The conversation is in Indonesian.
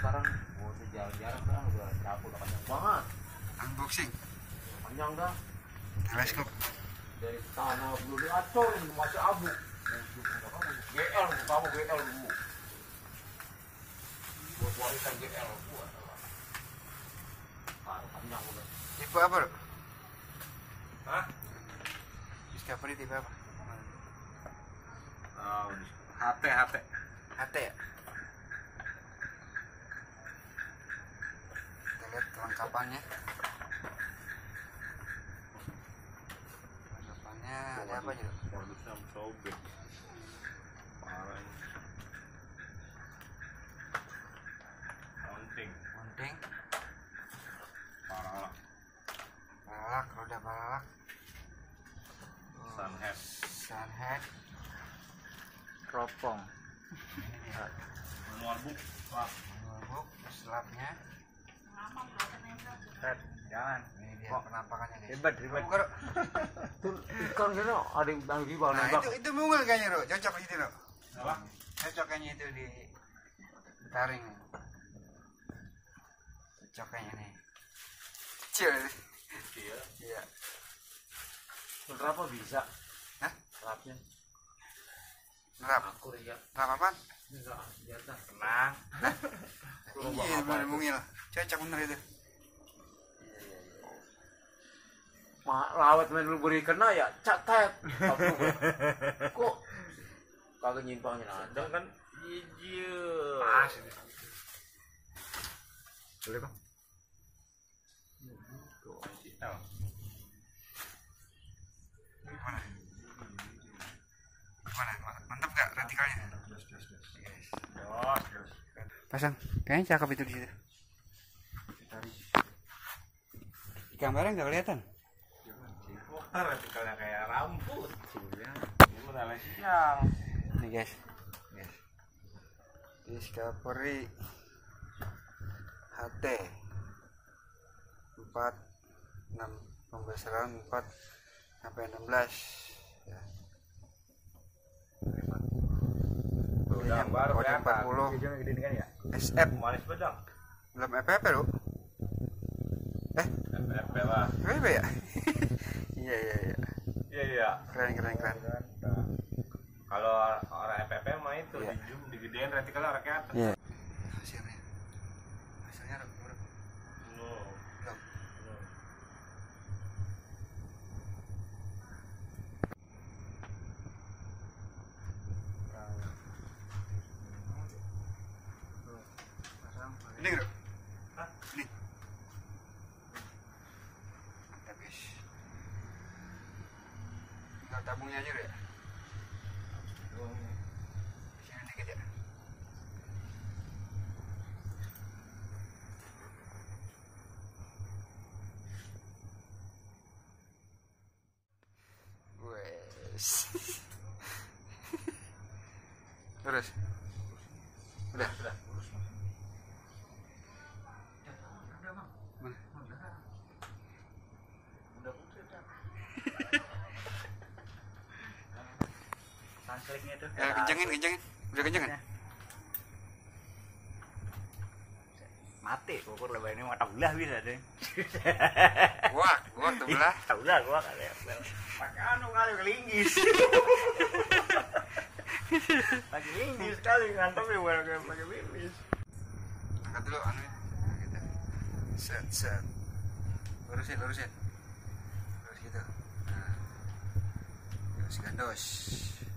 sekarang mau jarang-jarang sekarang udah cabut panjang banget. Unboxing. Panjang dah. Teleskop. Dari tanah belum diacorin masih abu. GL kamu GL dulu. Buat warisan GL buat. Panjang udah. Tipe apa, Bro? Hah? Discovery tipe apa? HT. HT ya? Kita lihat kelengkapannya. Kelengkapannya ada apa aja? Modusnya sobek. Parah ini. Mounting. Paralak. Roda paralak. Sunhead. Teropong. Manual book. Wah. Notebook, slapnya. Jangan. Ini dia penampakannya, guys. Ribet. Buka, Bro. Itu ikan kena ada yang lagi bang Nah, nembak. itu mungil kayaknya, Bro. Cocok itu, Bro. Apa? Cocok kayaknya itu di taring. Cocok kayaknya nih. Kecil. Iya. Iya. Berapa bisa? Hah? Rapnya. Nerap. Akur ya. Nerap apaan? Enggak, biasa. Tenang. Iya, bener mungil. Cocok bener itu. Lawat main lu beri kena ya catet. Kok kagak nyimpangnya ada kan? Iya. Pas ini. Boleh, Bang? Gimana? Mantap gak retikalnya? Jos. Pasang. Kayaknya cakep itu di situ. Gambarnya nggak kelihatan. Wah, retikalnya kayak rambut. Iya. Ini modalnya siang. Nih guys. Discovery HT 4 6 pembesaran 4 sampai 16 ya. Udah baru Kode kelihatan. 40 Hijaunya gede kan ya? SF Manis bedang. belum FFP, Bro. FFP lah. FFP ya? Iya. Iya. Keren. Kalau orang FFP mah itu Iya. di zoom digedein retikalnya orang ke atas. Iya. Hasilnya, Bro. No. Belum. Ini, Bro. Hah? Ini. Mantap, guys. Tinggal tabungnya aja, Bro, ya. Sini dikit ya. Wes. Terus. Udah. Mana? Udah putih dah. Sankliknya tuh. Ya, kencengin. Udah kenceng kan? Mati ukur lebar ini mata belah bisa deh. Gua terbelah. Udah gua kali ya. Pakai anu kali kelinggis. Pakai linggis kali ngantong ya bukan pakai bibis. Angkat dulu anu. Nah, gitu. Set. Lurusin. Terus gitu. Nah. Terus gandos.